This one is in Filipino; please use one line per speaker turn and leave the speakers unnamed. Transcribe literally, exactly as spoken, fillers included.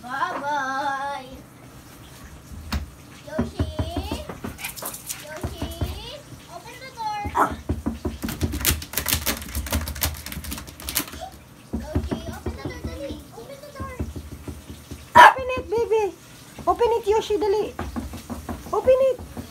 Bye-bye. Yoshi? Yoshi? Open the door. Yoshi, open the door, dali. Open the door.
Open it, baby. Open it, Yoshi, dali. Open it.